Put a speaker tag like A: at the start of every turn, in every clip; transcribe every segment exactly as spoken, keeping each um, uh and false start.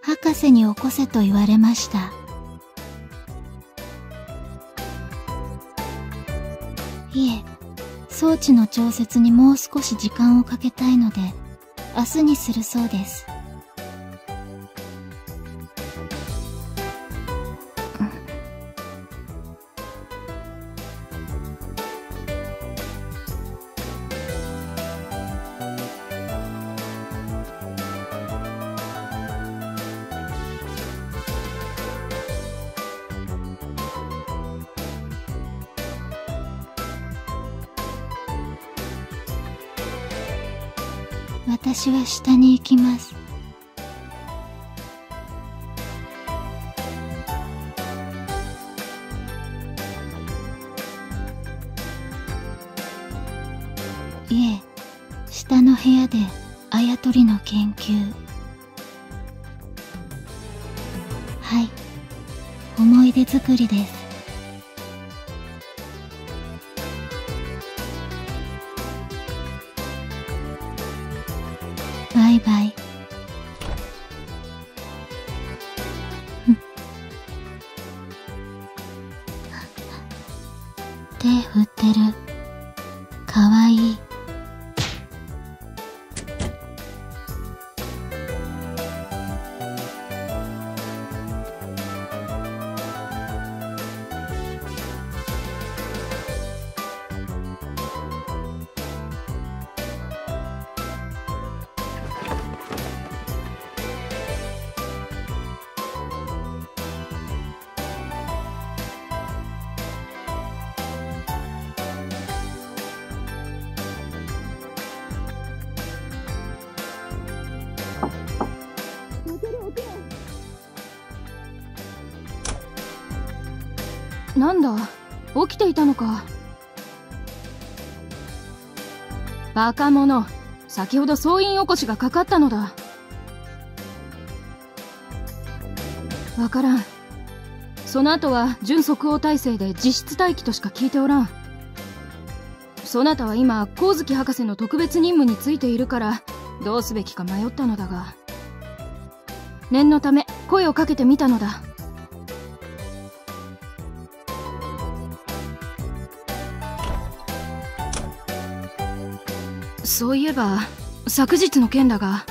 A: 博士に起こせと言われました。いえ、装置の調節にもう少し時間をかけたいので、明日にするそうです。私は下に行きます。いえ、下の部屋であやとりの研究。はい、思い出作りです。バイバイ。手振ってる。かわいい。
B: なんだ、起きていたのか。バカ者、先ほど総員起こしがかかったのだ。わからん。その後は準即応体制で実質待機としか聞いておらん。そなたは今光月博士の特別任務についているからどうすべきか迷ったのだが、念のため声をかけてみたのだ。そういえば昨日の件だが、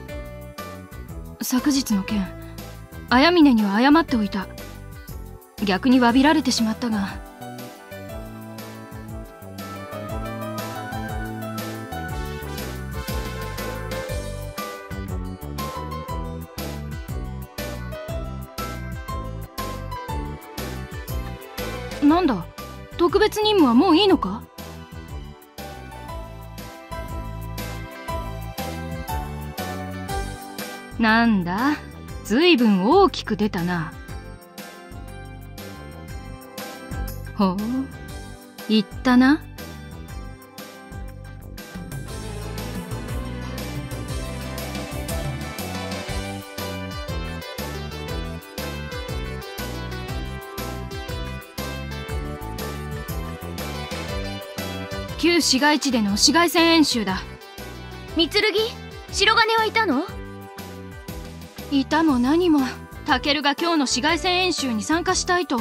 B: 昨日の件、綾峰には謝っておいた。逆に詫びられてしまったが。なんだ、特別任務はもういいのか？なんだ、ずいぶん大きく出たな。ほう、言ったな。旧市街地での市街戦演習だ。
C: 三剣、白金はいたの？
B: いたも何も、タケルが今日の市街戦演習に参加したいと。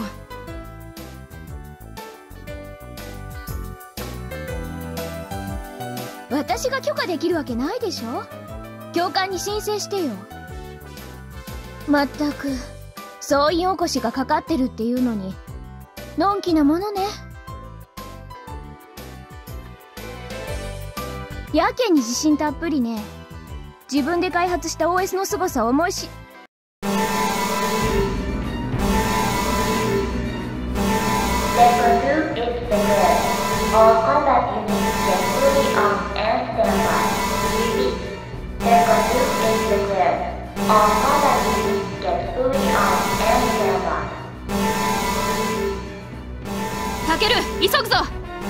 C: 私が許可できるわけないでしょ。教官に申請してよ。まったく、総員起こしがかかってるっていうのに、のんきなものね。やけに自信たっぷりね。自分で開発した オーエス の凄さを思いし。
B: タケル、急ぐぞ。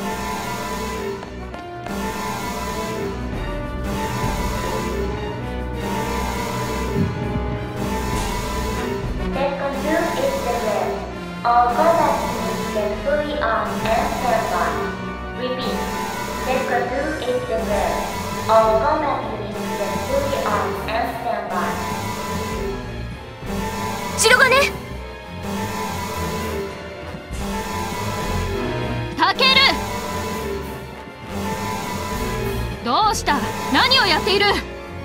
D: All combat units get fully armed and standby. Repeat. Sector two is declared. All combat units get fully armed and standby.
C: 色がね。
B: タケル、どうした？何をやっている？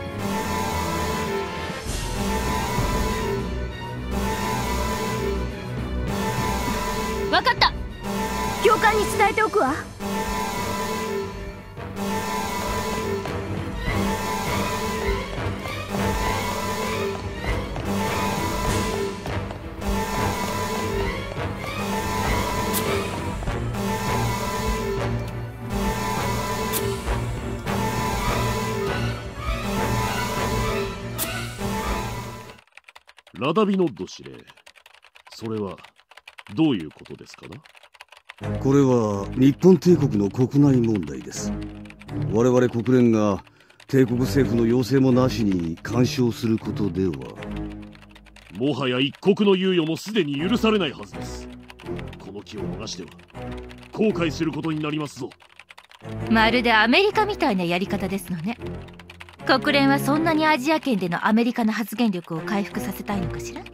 B: わかった。
C: 教官に伝えておくわ。
E: ラダビノッド司令、それはどういうことですかな？
F: これは日本帝国の国内問題です。我々国連が帝国政府の要請もなしに干渉することでは、
E: もはや一国の猶予もすでに許されないはずです。この機を逃しては後悔することになりますぞ。
G: まるでアメリカみたいなやり方ですのね。国連はそんなにアジア圏でのアメリカの発言力を回復させたいのかしら？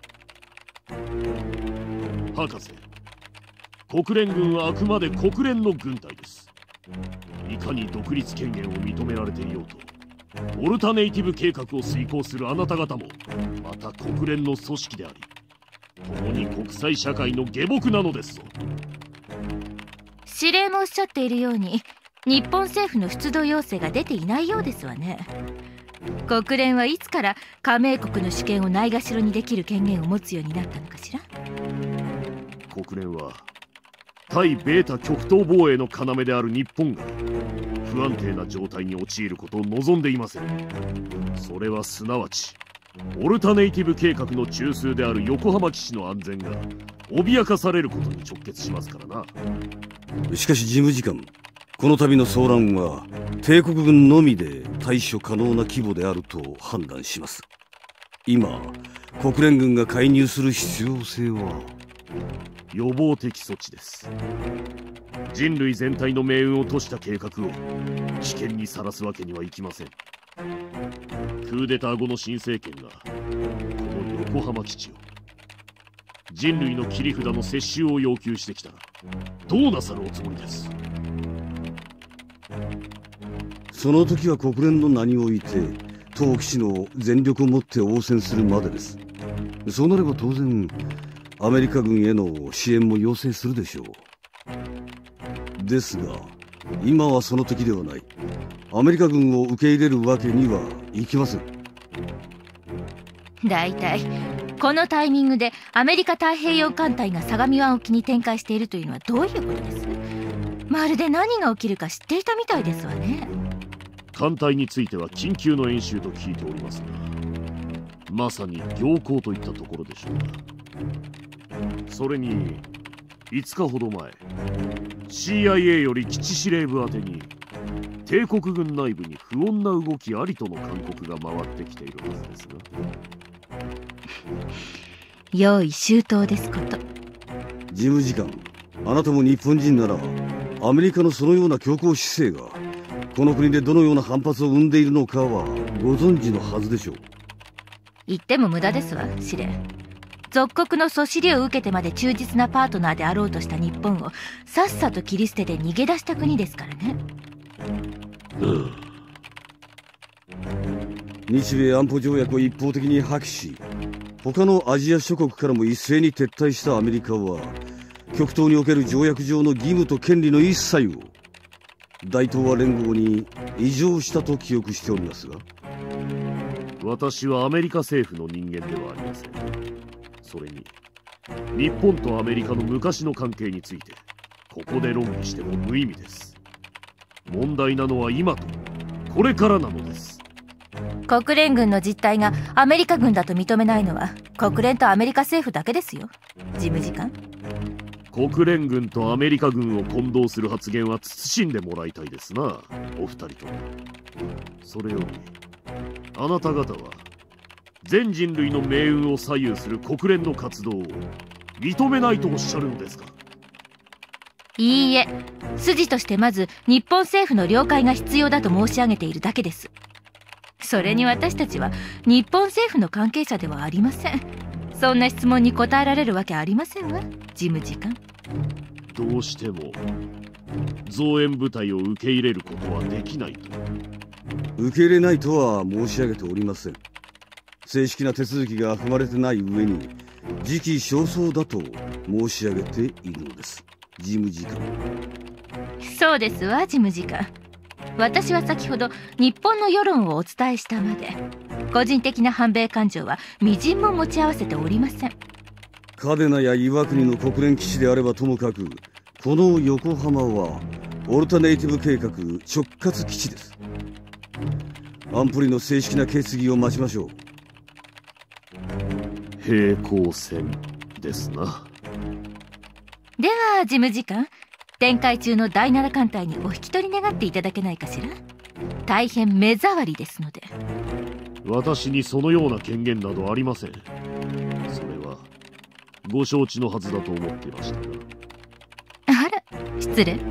E: 博士、国連軍はあくまで国連の軍隊です。いかに独立権限を認められていようと、オルタネイティブ計画を遂行するあなた方もまた国連の組織であり、共に国際社会の下僕なのですぞ。
G: 司令もおっしゃっているように、日本政府の出動要請が出ていないようですわね。国連はいつから加盟国の主権をないがしろにできる権限を持つようになったのかしら？
E: 国連は対米タ極東防衛の要である日本が不安定な状態に陥ることを望んでいません。それはすなわちオルタネイティブ計画の中枢である横浜基地の安全が脅かされることに直結しますからな。
F: しかし事務次官、この度の騒乱は帝国軍のみで対処可能な規模であると判断します。今国連軍が介入する必要性は
E: 予防的措置です。人類全体の命運を賭した計画を危険にさらすわけにはいきません。クーデター後の新政権がこの横浜基地を人類の切り札の接収を要求してきたらどうなさるおつもりです？
F: その時は国連の名において当基地の全力をもって応戦するまでです。そうなれば当然アメリカ軍への支援も要請するでしょう。ですが今はその時ではない。アメリカ軍を受け入れるわけにはいきません。
G: だいたいこのタイミングでアメリカ太平洋艦隊が相模湾沖に展開しているというのはどういうことです？まるで何が起きるか知っていたみたいですわね。
E: 艦隊については緊急の演習と聞いておりますが、まさに行幸といったところでしょうか。それにいつかほど前 シーアイエー より基地司令部宛てに帝国軍内部に不穏な動きありとの勧告が回ってきているはずですが。
G: 用意周到ですこと。
F: 事務次官、あなたも日本人ならアメリカのそのような強硬姿勢がこの国でどのような反発を生んでいるのかはご存知のはずでしょう。
G: 言っても無駄ですわ、司令。属国のそしりを受けてまで忠実なパートナーであろうとした日本をさっさと切り捨てて逃げ出した国ですからね。
E: うん、
F: 日米安保条約を一方的に破棄し、他のアジア諸国からも一斉に撤退したアメリカは極東における条約上の義務と権利の一切を大東亜連合に移譲したと記憶しておりますが。
E: 私はアメリカ政府の人間ではありません。それに日本とアメリカの昔の関係についてここで論議しても無意味です。問題なのは今とこれからなのです。
G: 国連軍の実態がアメリカ軍だと認めないのは国連とアメリカ政府だけですよ、事務次官。
E: 国連軍とアメリカ軍を混同する発言は慎んでもらいたいですな、お二人とも。それよりあなた方は全人類の命運を左右する国連の活動を認めないとおっしゃるのですか？
G: いいえ、筋としてまず日本政府の了解が必要だと申し上げているだけです。それに私たちは日本政府の関係者ではありません。 そんな質問に答えられるわけありませんわ、事務次官。
E: どうしても増援部隊を受け入れることはできないと。
F: 受け入れないとは申し上げておりません。正式な手続きが踏まれてない上に時期尚早だと申し上げているのです、事務次官。
G: そうですわ、事務次官。私は先ほど日本の世論をお伝えしたまで、個人的な反米感情はみじんも持ち合わせておりません。
F: 嘉手納や岩国の国連基地であればともかく、この横浜はオルタネイティブ計画直轄基地です。安保理の正式な決議を待ちましょう。
E: 平行線ですな。
G: では事務次官、展開中のだいなな艦隊にお引き取り願っていただけないかしら。大変目障りですので。
E: 私にそのような権限などありません。それはご承知のはずだと思っていましたが。
G: あら、失礼。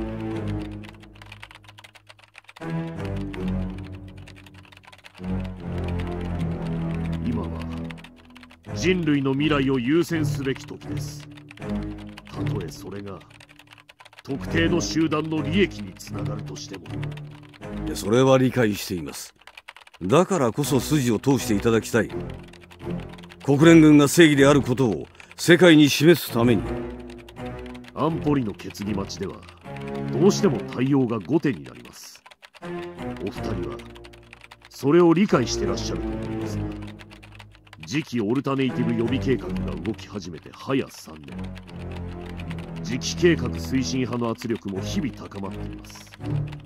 E: 今は人類の未来を優先すべき時です。たとえそれが特定の集団の利益につながるとしても。
F: いや、それは理解しています。だからこそ筋を通していただきたい。国連軍が正義であることを世界に示すために。
E: 安保理の決議待ちではどうしても対応が後手になります。お二人はそれを理解してらっしゃると思いますが、次期オルタネイティブ予備計画が動き始めて早さんねん。次期計画推進派の圧力も日々高まっています。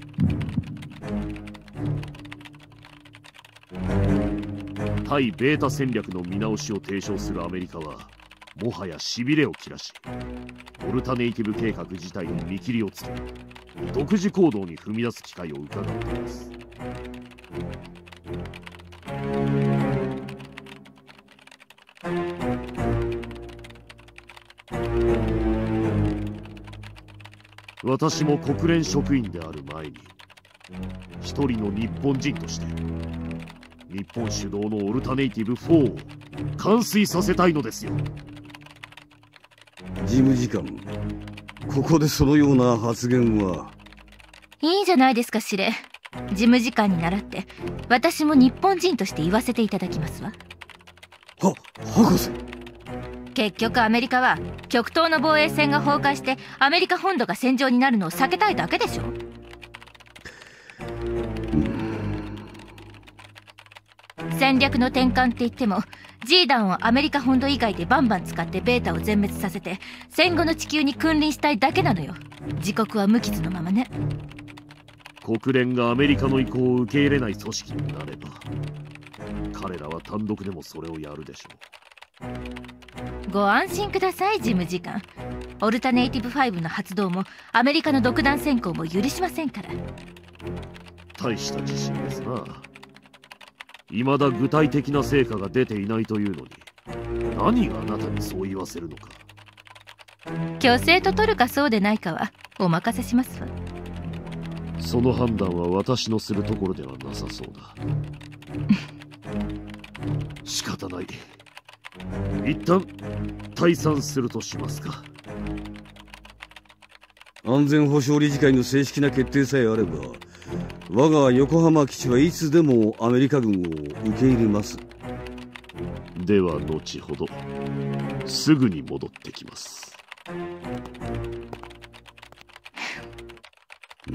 E: 対ベータ戦略の見直しを提唱するアメリカはもはやしびれを切らし、オルタネイティブ計画自体に見切りをつけ、独自行動に踏み出す機会を伺っています。私も国連職員である前に一人の日本人として日本主導のオルタネイティブフォーを完遂させたいのですよ。
F: 事務次官、ここでそのような発言は。
G: いいじゃないですか司令。事務次官に倣って私も日本人として言わせていただきますわ。
F: は、博士。
G: 結局アメリカは極東の防衛線が崩壊してアメリカ本土が戦場になるのを避けたいだけでしょ。戦略の転換って言っても G 弾をアメリカ本土以外でバンバン使ってベータを全滅させて戦後の地球に君臨したいだけなのよ。自国は無傷のままね。
E: 国連がアメリカの意向を受け入れない組織になれば彼らは単独でもそれをやるでしょう。
G: ご安心ください、事務次官。オルタネイティブファイブの発動もアメリカの独断専行も許しませんから。
E: 大した自信ですな。未だ具体的な成果が出ていないというのに何があなたにそう言わせるのか。
G: 虚勢と取るかそうでないかはお任せしますわ。
E: その判断は私のするところではなさそうだ。仕方ない。一旦退散するとしますか。
F: 安全保障理事会の正式な決定さえあれば我が横浜基地はいつでもアメリカ軍を受け入れます。
E: では後ほどすぐに戻ってきます。
F: うん、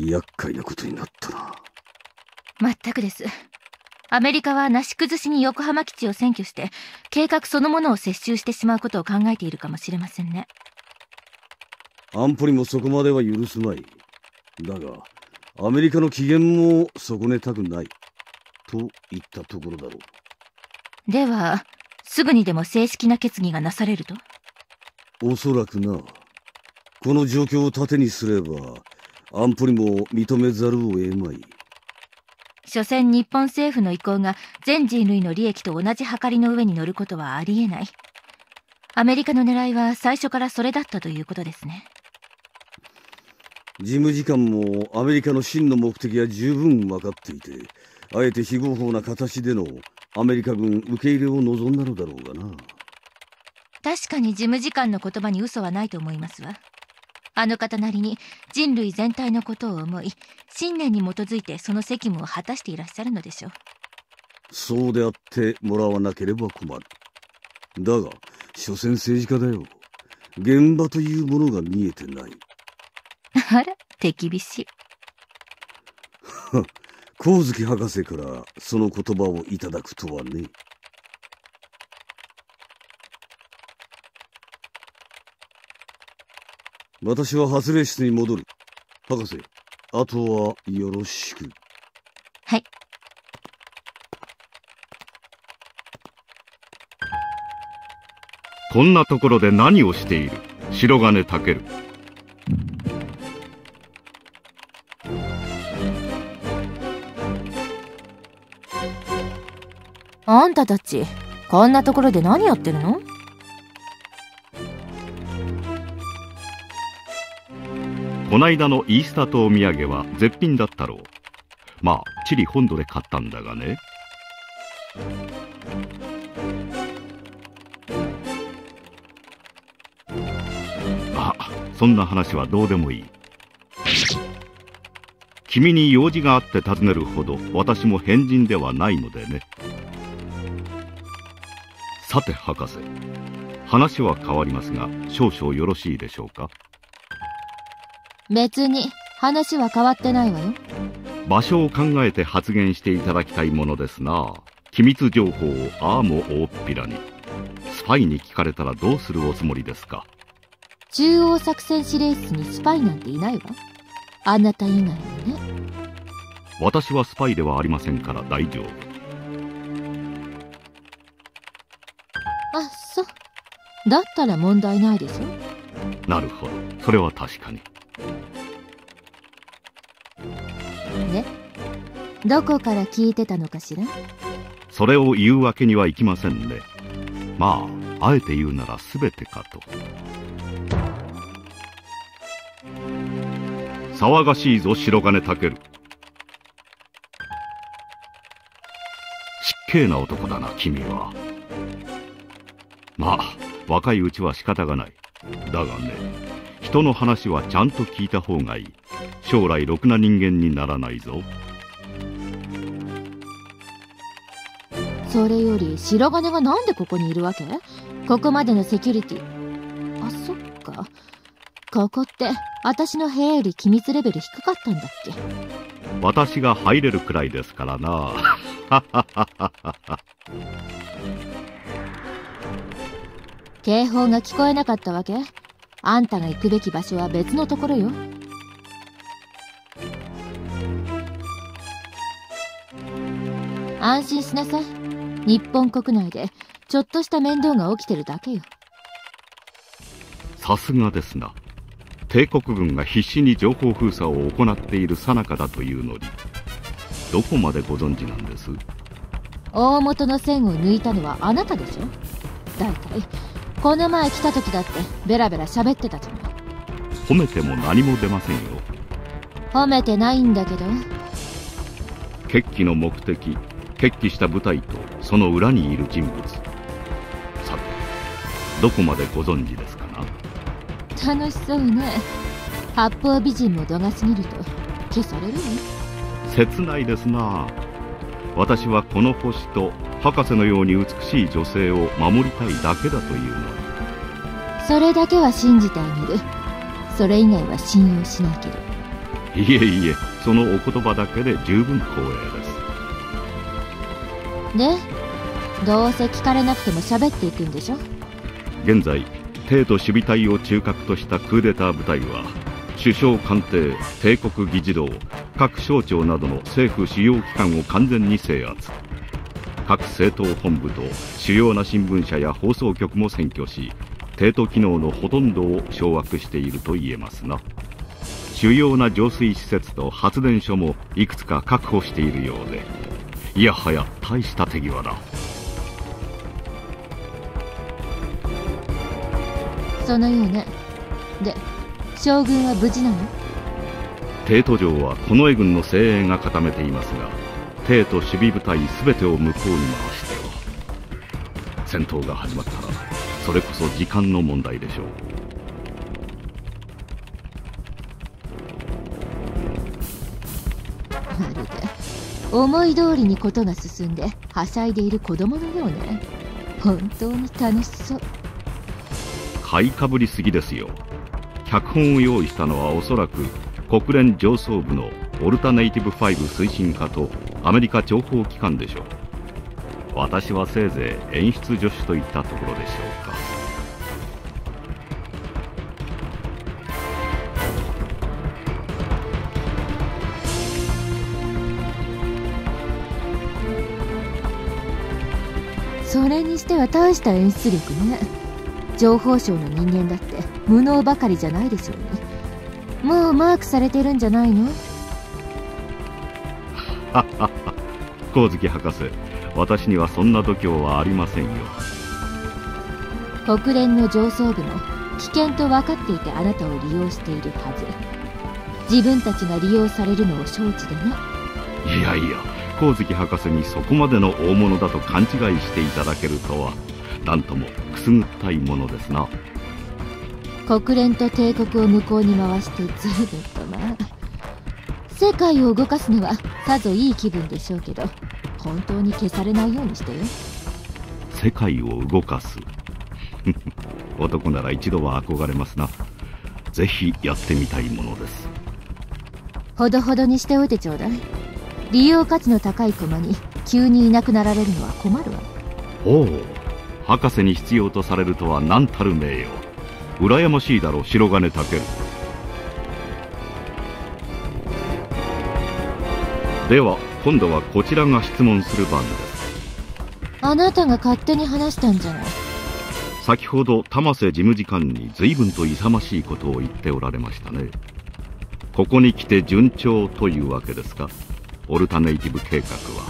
F: 厄介なことになったな。
G: まったくです。アメリカはなし崩しに横浜基地を占拠して計画そのものを接収してしまうことを考えているかもしれませんね。
F: 安保理もそこまでは許すまい。だがアメリカの機嫌も損ねたくないといったところだろ
G: う。ではすぐにでも正式な決議がなされると。
F: おそらくな。この状況を盾にすれば安保理も認めざるを得まい。
G: 所詮日本政府の意向が全人類の利益と同じ計りの上に乗ることはありえない。アメリカの狙いは最初からそれだったということですね。
F: 事務次官もアメリカの真の目的は十分分かっていて、あえて非合法な形でのアメリカ軍受け入れを望んだのだろうがな。
G: 確かに事務次官の言葉に嘘はないと思いますわ。あの方なりに人類全体のことを思い、信念に基づいてその責務を果たしていらっしゃるのでしょう。
F: そうであってもらわなければ困る。だが所詮政治家だよ。現場というものが見えてない。
G: あら、手厳しい。
F: 光月博士からその言葉をいただくとはね。私は発令室に戻る。博士、あとはよろしく。
G: はい。
H: こんなところで何をしている？白金健。
G: あんたたち、こんなところで何やってるの？
H: こないだのイースター島土産は絶品だったろう。まあチリ本土で買ったんだがね。あ、そんな話はどうでもいい。君に用事があって尋ねるほど私も変人ではないのでね。さて博士、話は変わりますが少々よろしいでしょうか。
G: 別に話は変わってないわよ。
H: 場所を考えて発言していただきたいものですな。機密情報をああも大っぴらに。スパイに聞かれたらどうするおつもりですか。
G: 中央作戦司令室にスパイなんていないわ。あなた以外にね。
H: 私はスパイではありませんから大丈夫。
G: あ、そう。だったら問題ないでしょ。
H: なるほど、それは確かに。
G: ね、どこから聞いてたのかしら。
H: それを言うわけにはいきませんね。まああえて言うなら全てかと。騒がしいぞ白金健。失敬な男だな君は。まあ若いうちは仕方がない。だがね、人の話はちゃんと聞いた方がいい。将来ろくな人間にならないぞ。
G: それより白金がなんでここにいるわけ？ここまでのセキュリティ。あ、そっか。ここって私の部屋より機密レベル低かったんだっけ？
H: 私が入れるくらいですからな。
G: 警報が聞こえなかったわけ？あんたが行くべき場所は別のところよ。安心しなさい。日本国内でちょっとした面倒が起きてるだけよ。
H: さすがですな。帝国軍が必死に情報封鎖を行っている最中だというのに、どこまでご存知なんです？
G: 大元の線を抜いたのはあなたでしょ。だいたいこの前来た時だってベラベラ喋ってたじゃない。
H: 褒めても何も出ませんよ。
G: 褒めてないんだけど。
H: 決起の目的、決起した部隊とその裏にいる人物、さてどこまでご存知ですかな。
G: 楽しそうね。八方美人も度が過ぎると消されるよ。
H: 切ないですな。私はこの星と博士のように美しい女性を守りたいだけだというのに。
G: それだけは信じてあげる。それ以外は信用しないけど。
H: いえいえ、そのお言葉だけで十分光栄です。
G: で、どうせ聞かれなくても喋っていくんでしょ。
H: 現在帝都守備隊を中核としたクーデター部隊は首相官邸、帝国議事堂、各省庁などの政府主要機関を完全に制圧。各政党本部と主要な新聞社や放送局も占拠し、帝都機能のほとんどを掌握していると言えますな。主要な浄水施設と発電所もいくつか確保しているようで、いやはや大した手際だ。
G: そのようね。で、将軍は無事なの？
H: 帝都城は近衛軍の精鋭が固めていますが、帝都守備部隊全てを向こうに回しては、戦闘が始まったらそれこそ時間の問題でしょう。
G: まるで思い通りにことが進んではしゃいでいる子供のようね。本当に楽しそう。
H: 買いかぶりすぎですよ。脚本を用意したのはおそらく国連上層部のオルタネイティブファイブ推進課とアメリカ諜報機関でしょう。私はせいぜい演出助手といったところでしょうか。
G: それにしては大した演出力ね。情報省の人間だって無能ばかりじゃないでしょうに。もうマークされてるんじゃないの？
H: はっはっは、光月博士、私にはそんな度胸はありませんよ。
G: 国連の上層部も危険と分かっていてあなたを利用しているはず。自分たちが利用されるのを承知でね。
H: いやいや、光月博士にそこまでの大物だと勘違いしていただけるとは、なんともくすぐったいものですな。
G: 国連と帝国を向こうに回してずいぶんとな。世界を動かすのはさぞいい気分でしょうけど、本当に消されないようにしてよ。
H: 世界を動かす男なら一度は憧れますな。ぜひやってみたいものです。
G: ほどほどにしておいてちょうだい。利用価値の高い駒に急にいなくなられるのは困るわ。
H: おお、博士に必要とされるとは何たる名誉。羨ましいだろう、白金武。では今度はこちらが質問する番です。
G: あなたが勝手に話したんじゃない。
H: 先ほど玉瀬事務次官に随分と勇ましいことを言っておられましたね。ここに来て順調というわけですか、オルタネイティブ計画は。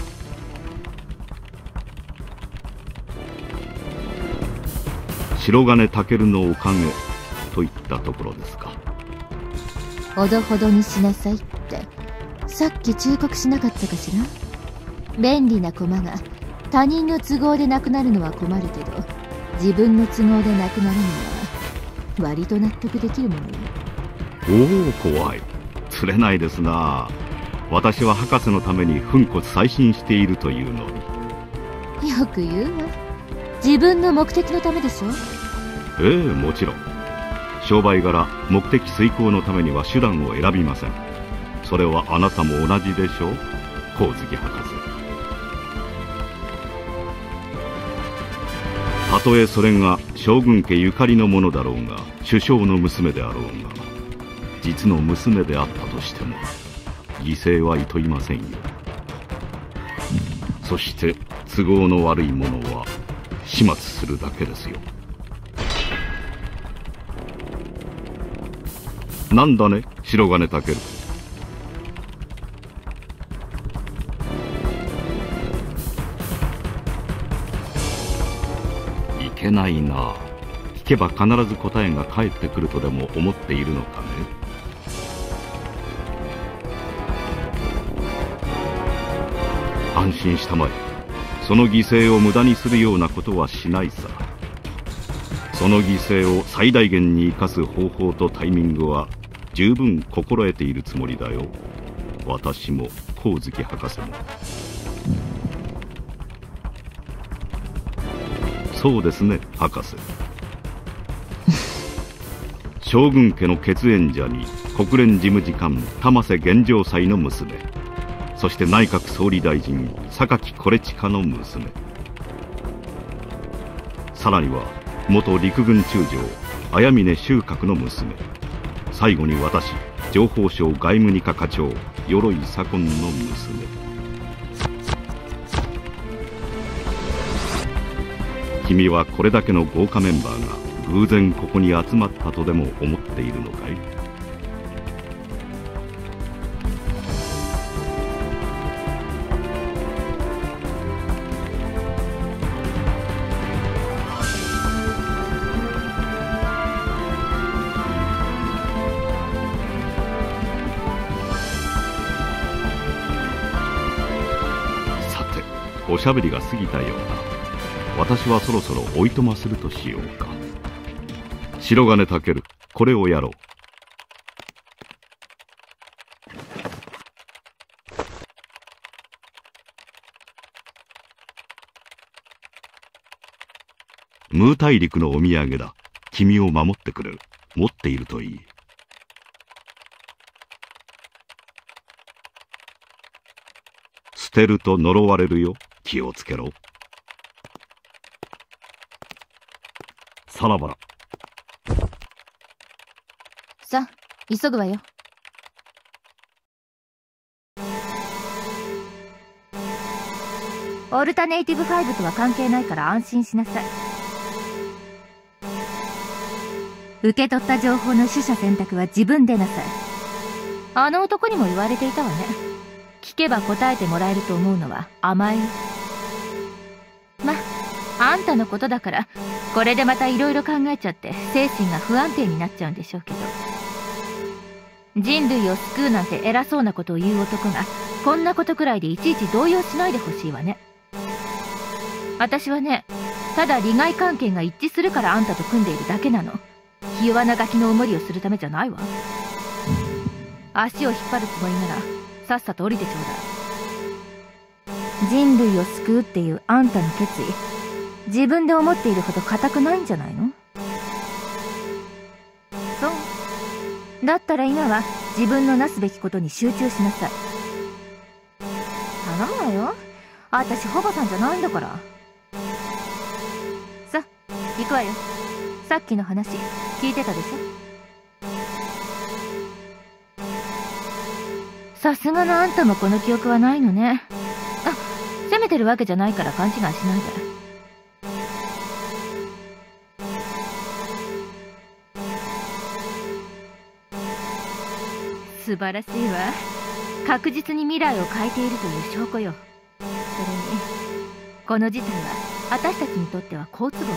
H: 白金武のおかげといったところですか。
G: ほどほどにしなさいってさっき忠告しなかったかしら。便利な駒が他人の都合でなくなるのは困るけど、自分の都合でなくなるのは割と納得できるものよ。
H: おお、怖い。釣れないですな。私は博士のために粉骨砕身しているというのに。
G: よく言うわ。自分の目的のためでしょ。
H: ええ、もちろん。商売柄目的遂行のためには手段を選びません。それはあなたも同じでしょう、光月博士。たとえそれが将軍家ゆかりのものだろうが、首相の娘であろうが、実の娘であったとしても犠牲はいといませんよ。そして都合の悪いものは始末するだけですよ。なんだね、白金武。いけないな。聞けば必ず答えが返ってくるとでも思っているのかね。安心したまえ。その犠牲を無駄にするようなことはしないさ。その犠牲を最大限に生かす方法とタイミングは十分心得ているつもりだよ。私も光月博士も。そうですね、博士。将軍家の血縁者に国連事務次官玉瀬玄城斎の娘、そして内閣総理大臣榊是親の娘、さらには元陸軍中将綾峰秀閣の娘、最後に私、情報省外務二課課長鎧左近の娘。君はこれだけの豪華メンバーが偶然ここに集まったとでも思っているのかい？さて、おしゃべりが過ぎたようだ。 私はそろそろおいとまするとしようか。白金健、これをやろう。ムー大陸のお土産だ。君を守ってくれる。持っているといい。捨てると呪われるよ。気をつけろ。さらばら。
G: さあ、急ぐわよ。オルタネイティブファイブとは関係ないから安心しなさい。受け取った情報の取捨選択は自分でなさい。あの男にも言われていたわね。聞けば答えてもらえると思うのは甘い。ま、あんたのことだからこれでまたいろいろ考えちゃって精神が不安定になっちゃうんでしょうけど、人類を救うなんて偉そうなことを言う男がこんなことくらいでいちいち動揺しないでほしいわね。私はね、ただ利害関係が一致するからあんたと組んでいるだけなの。ひ弱なガキのおもりをするためじゃないわ。足を引っ張るつもりならさっさと降りてちょうだい。人類を救うっていうあんたの決意、自分で思っているほど固くないんじゃないの？そうだったら今は自分のなすべきことに集中しなさい。頼むわよ、私ホバさんじゃないんだから。さ行くわよ。さっきの話聞いてたでしょ。さすがのあんたもこの記憶はないのね。あ、責めてるわけじゃないから勘違いしないで。素晴らしいわ。確実に未来を変えているという証拠よ。それにこの事態は私たちにとっては好都合だ。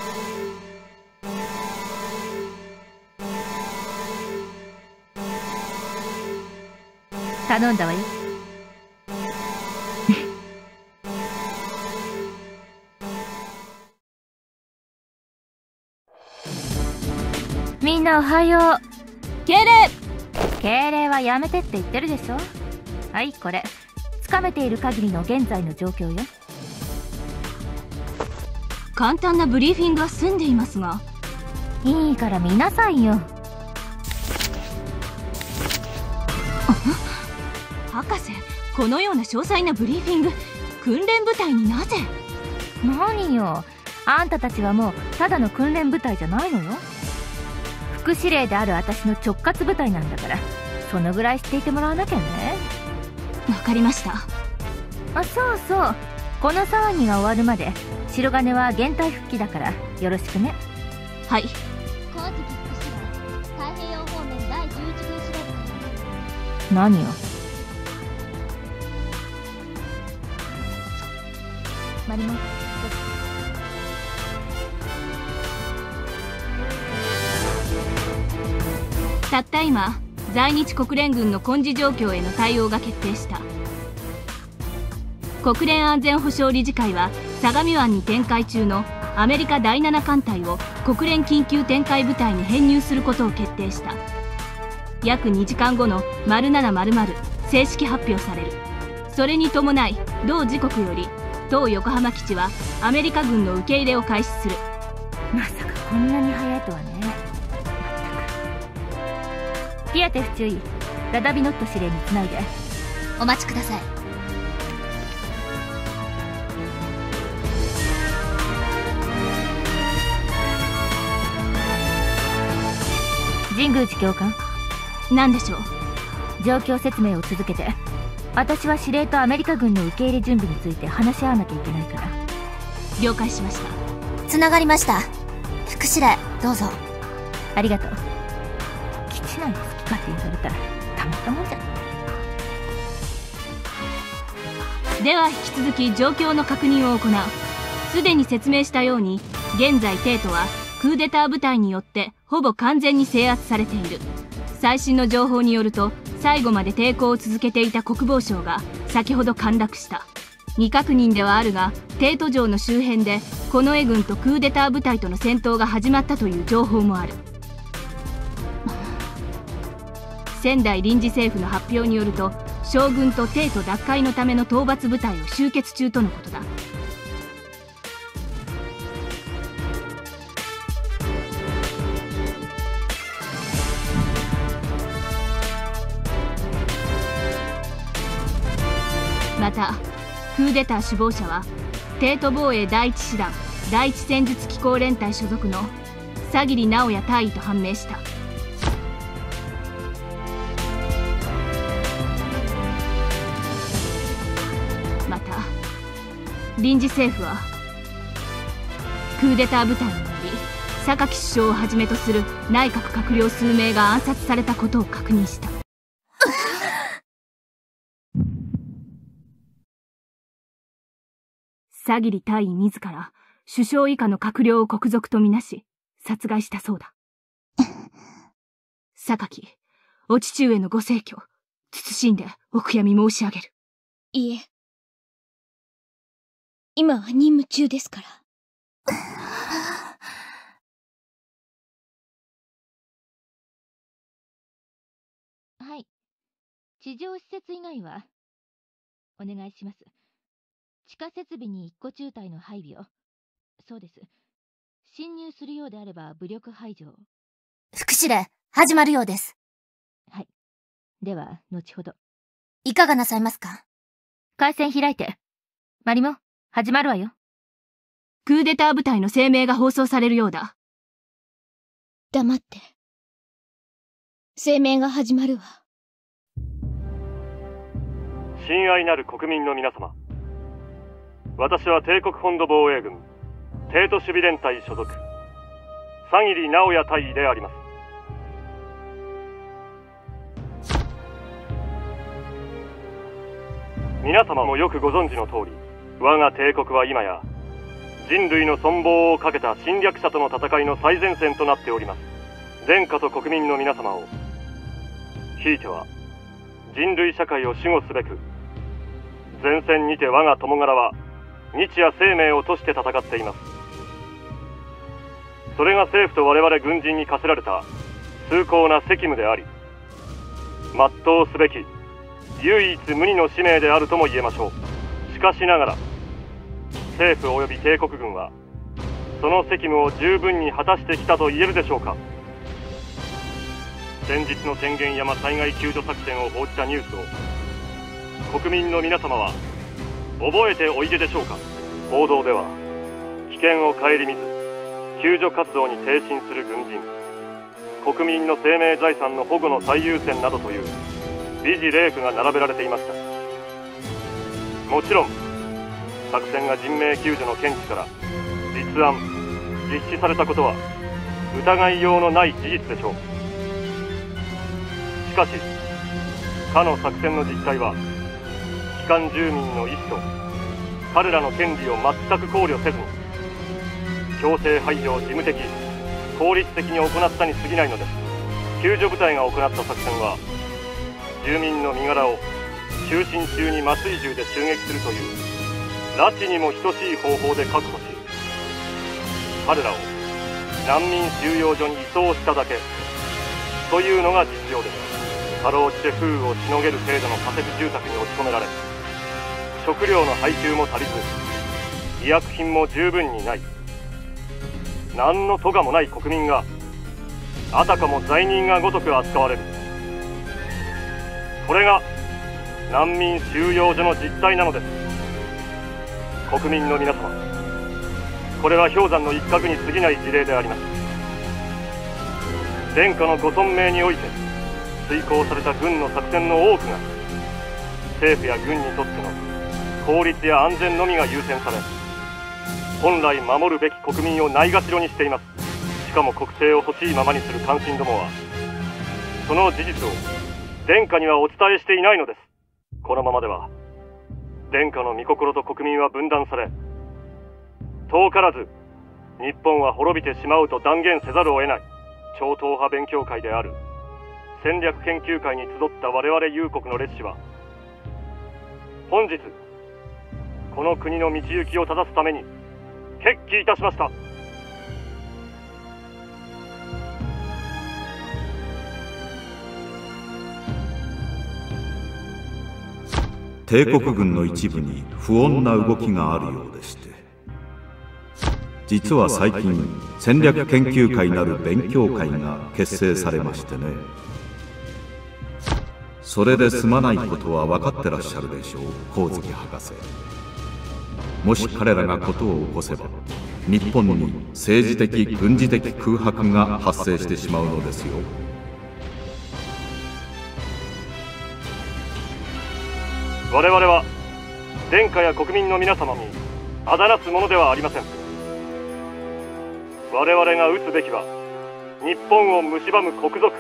G: 頼んだわよ。みんなおはよう。
B: 敬礼。
G: 敬礼はやめてって言ってるでしょ。はい、これつかめている限りの現在の状況よ。
B: 簡単なブリーフィングは済んでいますが。
G: いいから見なさいよ。
B: 博士、このような詳細なブリーフィング、訓練部隊になぜ？
G: 何よ、あんたたちはもうただの訓練部隊じゃないのよ。副司令である私の直轄部隊なんだから、そのぐらい知っていてもらわなきゃね。
B: わかりました。
G: あ、そうそう、この騒ぎが終わるまで白金は現隊復帰だからよろしくね。
B: はい。
C: 神月副司令、太平洋方面だいじゅういち軍司令部から。
G: 何よ。マリモ、
B: たった今、在日国連軍の根治状況への対応が決定した。国連安全保障理事会は相模湾に展開中のアメリカだいなな艦隊を国連緊急展開部隊に編入することを決定した。約にじかんごの丸なな丸々正式発表される。それに伴い同時刻より当横浜基地はアメリカ軍の受け入れを開始する。
G: まさかこんなに早いとはね。まったく。ピアテ不注意、ラダビノット司令につないで。
C: お待ちください。
G: 神宮寺教官。
B: 何でしょう。
G: 状況説明を続けて。私は司令とアメリカ軍の受け入れ準備について話し合わなきゃいけないから。
B: 了解しました。
C: つながりました。副司令、どうぞ。
G: ありがとう。基地内で好き勝手言われたらたまったもんじゃない。
B: では引き続き状況の確認を行う。すでに説明したように、現在帝都はクーデター部隊によってほぼ完全に制圧されている。最新の情報によると、最後まで抵抗を続けていた国防省が先ほど陥落した。 未確認ではあるが帝都城の周辺で近衛軍とクーデター部隊との戦闘が始まったという情報もある。仙台臨時政府の発表によると、将軍と帝都奪回のための討伐部隊を集結中とのことだ。またクーデター首謀者は帝都防衛第一師団第一戦術機構連隊所属の佐桐直也大尉と判明した。また臨時政府はクーデター部隊により榊首相をはじめとする内閣閣僚数名が暗殺されたことを確認した。佐桐大尉自ら首相以下の閣僚を国賊とみなし殺害したそうだ。榊、お父上のご逝去謹んでお悔やみ申し上げる。
C: いえ、今は任務中ですから。
G: はい。地上施設以外はお願いします。地下設備に一個中隊の配備を。そうです。侵入するようであれば武力排除を。
I: 副司令、始まるようです。
G: はい。では、後ほど。
I: いかがなさいますか？
G: 回線開いて。マリモ、始まるわよ。
B: クーデター部隊の声明が放送されるようだ。
C: 黙って。声明が始まるわ。
J: 親愛なる国民の皆様。私は帝国本土防衛軍帝都守備連隊所属佐桐直也大尉であります。皆様もよくご存知の通り、我が帝国は今や人類の存亡をかけた侵略者との戦いの最前線となっております。殿下と国民の皆様を、ひいては人類社会を守護すべく、前線にて我が友柄は日夜生命を賭して戦っています。それが政府と我々軍人に課せられた崇高な責務であり、全うすべき唯一無二の使命であるとも言えましょう。しかしながら政府及び帝国軍はその責務を十分に果たしてきたと言えるでしょうか。先日の天元山災害救助作戦を報じたニュースを国民の皆様は覚えておいででしょうか。報道では危険を顧みず救助活動に挺身する軍人、国民の生命財産の保護の最優先などという美辞麗句が並べられていました。もちろん作戦が人命救助の見地から立案実施されたことは疑いようのない事実でしょう。しかしかの作戦の実態は帰還住民の意思と彼らの権利を全く考慮せずに強制排除を事務的効率的に行ったに過ぎないのです。救助部隊が行った作戦は住民の身柄を就寝中に麻酔銃で襲撃するという拉致にも等しい方法で確保し、彼らを難民収容所に移送しただけというのが実情です。かろうじて風雨をしのげる程度の仮設住宅に落ち込められ、食料の配給も足りず医薬品も十分にない、何の咎もない国民があたかも罪人がごとく扱われる。これが難民収容所の実態なのです。国民の皆様、これは氷山の一角に過ぎない事例であります。殿下のご存命において遂行された軍の作戦の多くが政府や軍にとっての効率や安全のみが優先され、本来守るべき国民をないがしろにしています。しかも国政を欲しいままにする関心どもはその事実を殿下にはお伝えしていないのです。このままでは殿下の御心と国民は分断され、遠からず日本は滅びてしまうと断言せざるを得ない超党派勉強会である戦略研究会に集った我々友国の烈士は、本日この国の道行きを正すために決起いたしました。
H: 帝国軍の一部に不穏な動きがあるようでして、実は最近戦略研究会なる勉強会が結成されましてね。それで済まないことは分かってらっしゃるでしょう、光月博士。もし彼らが事を起こせば、日本に政治的軍事的空白が発生してしまうのですよ。
J: 我々は殿下や国民の皆様にあだなすものではありません。我々が打つべきは日本を蝕む国賊、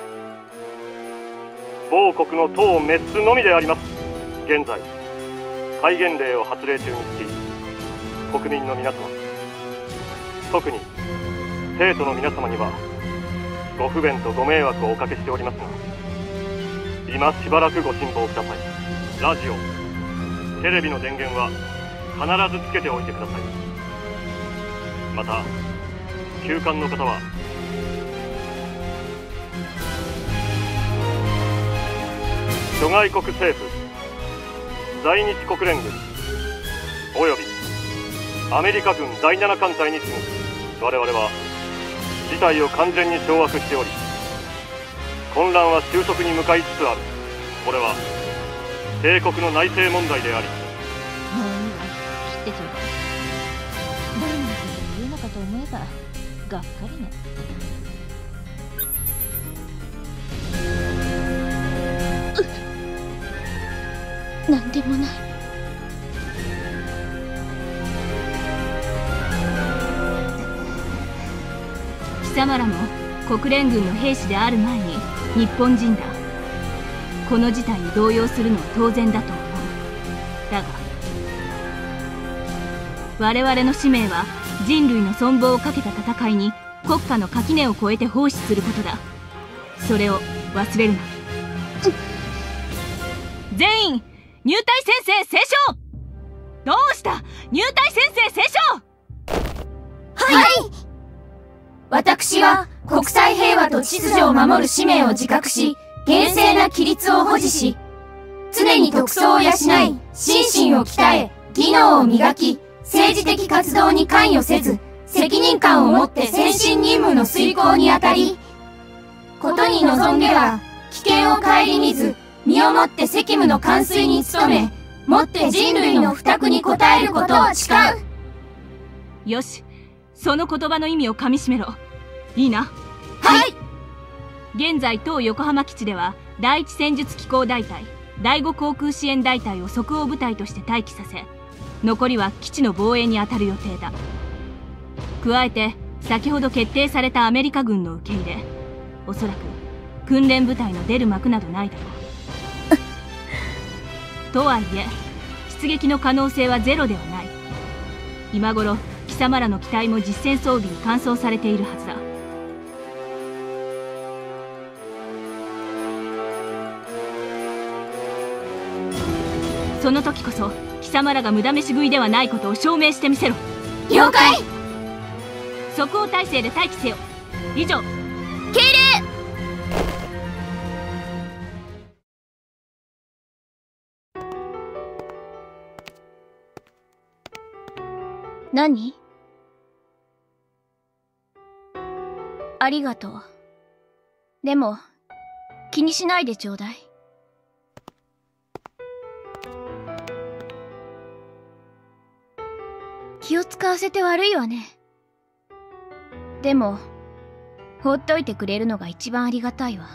J: 某国の党を滅すのみであります。現在戒厳令を発令中につき、国民の皆様、特に生徒の皆様にはご不便とご迷惑をおかけしておりますが、今しばらくご辛抱ください。ラジオ、テレビの電源は必ずつけておいてください。また旧館の方は諸外国政府、在日国連軍およびアメリカ軍だいなな艦隊に次ぐ我々は事態を完全に掌握しており、混乱は収束に向かいつつある。これは帝国の内政問題であり、
G: もういいわ、切ってちょうだい。どんなことを言うのかと思えばがっかりね。
C: なんでもない。
B: 貴様らも国連軍の兵士である前に日本人だ。この事態に動揺するのは当然だと思う。だが我々の使命は人類の存亡をかけた戦いに国家の垣根を越えて奉仕することだ。それを忘れるな。全員入隊宣誓斉唱。どうした、入隊宣誓斉唱。
C: はい、私は国際平和と秩序を守る使命を自覚し、厳正な規律を保持し、常に徳操を養い、心身を鍛え、技能を磨き、政治的活動に関与せず、責任感を持って先進任務の遂行にあたり、ことに臨んでは、危険を顧みず、身をもって責務の完遂に努め、もって人類の負託に応えることを誓う。
B: よし、その言葉の意味をかみしめろ。いいな。
C: はい。
B: 現在当横浜基地では第一戦術機構大隊、第五航空支援大隊を即応部隊として待機させ、残りは基地の防衛に当たる予定だ。加えて先ほど決定されたアメリカ軍の受け入れ、おそらく訓練部隊の出る幕などないだろう。とはいえ出撃の可能性はゼロではない。今頃貴様らの機体も実戦装備に換装されているはずだ。その時こそ貴様らが無駄飯食いではないことを証明してみせろ。
C: 了解。
B: 即応態勢で待機せよ。以上。
C: 敬礼。何？ありがとう。でも気にしないでちょうだい。気を使わせて悪いわね。でも放っといてくれるのが一番ありがたいわ。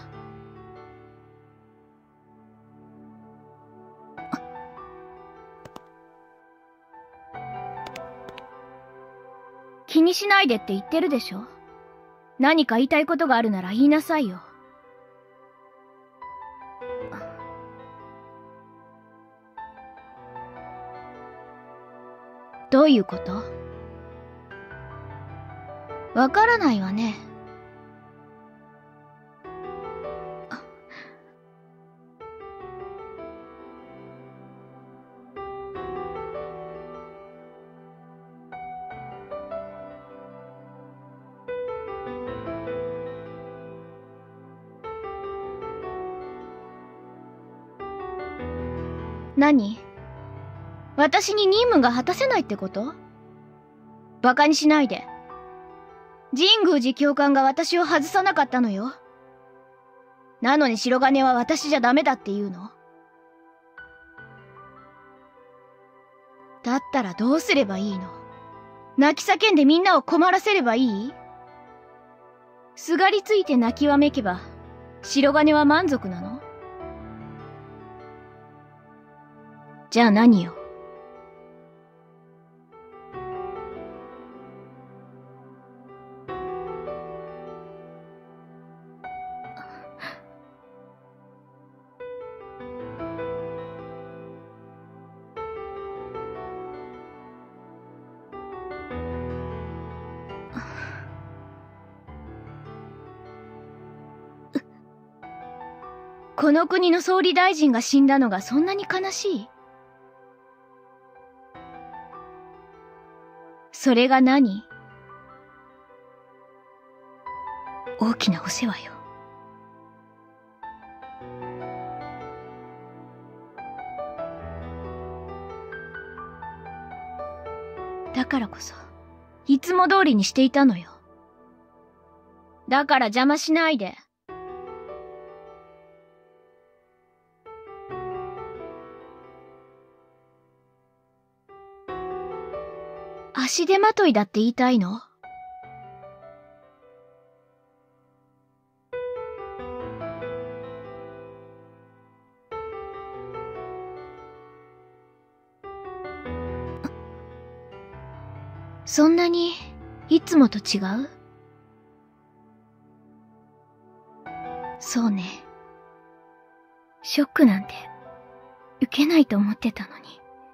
C: 気にしないでって言ってるでしょ。何か言いたいことがあるなら言いなさいよ。どういうこと？わからないわね。 何？私に任務が果たせないってこと？バカにしないで。神宮寺教官が私を外さなかったのよ。なのに白金は私じゃダメだって言うの？だったらどうすればいいの？泣き叫んでみんなを困らせればいい？すがりついて泣きわめけば白金は満足なの？じゃあ何よ？この国の総理大臣が死んだのがそんなに悲しい？それが何？大きなお世話よ。だからこそ、いつも通りにしていたのよ。だから邪魔しないで。足手まといだって言いたいの？そんなにいつもと違う？そうね。ショックなんて受けないと思ってたのに。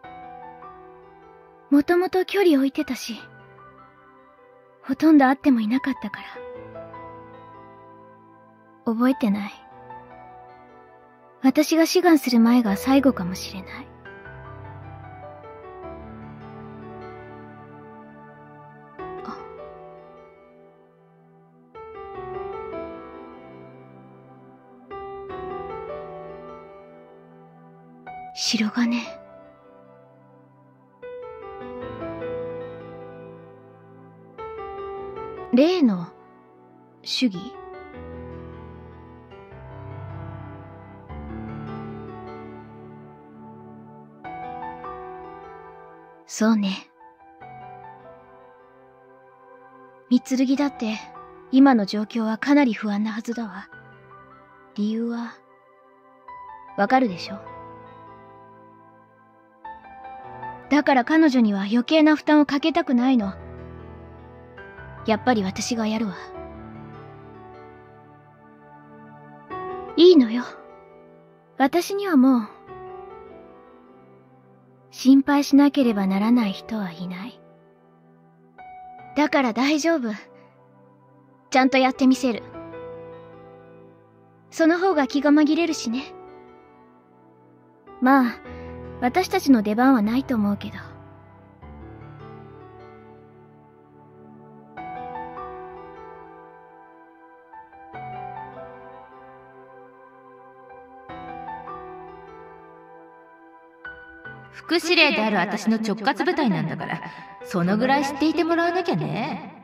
C: もともと距離置いてたし、ほとんど会ってもいなかったから。覚えてない。私が志願する前が最後かもしれない。あ。白金。例の主義？そうね。三剣だって今の状況はかなり不安なはずだわ。理由はわかるでしょ？だから彼女には余計な負担をかけたくないの。やっぱり私がやるわ。いいのよ。私にはもう、心配しなければならない人はいない。だから大丈夫。ちゃんとやってみせる。その方が気が紛れるしね。まあ、私たちの出番はないと思うけど。
G: 副司令である私の直轄部隊なんだから、そのぐらい知っていてもらわなきゃね。